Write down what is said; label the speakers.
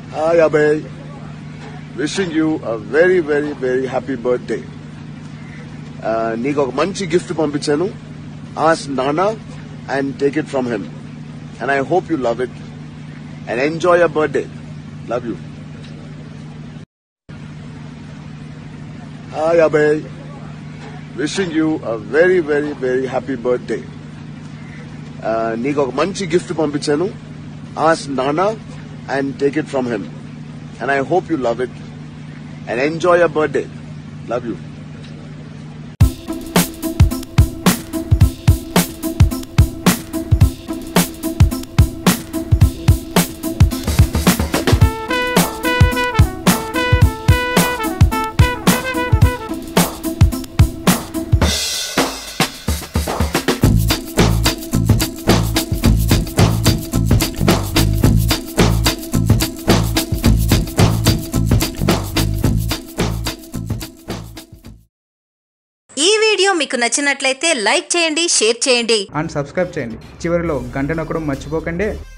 Speaker 1: Hi Abhay, wishing you a very very very happy birthday. నీకు ఒక మంచి gift పంపించాను. Ask Nana and take it from him. And I hope you love it and enjoy your birthday. Love you. Hi Abhay, wishing you a very very very happy birthday. నీకు ఒక మంచి gift పంపించాను. Ask Nana and take it from him. And I hope you love it and enjoy your birthday. Love you.
Speaker 2: ఈ video మీకు నచ్చినట్లయితే like చేయండి, share చేయండి
Speaker 3: and subscribe చేయండి. చివరిలో గంట నొక్కడం మర్చిపోకండి.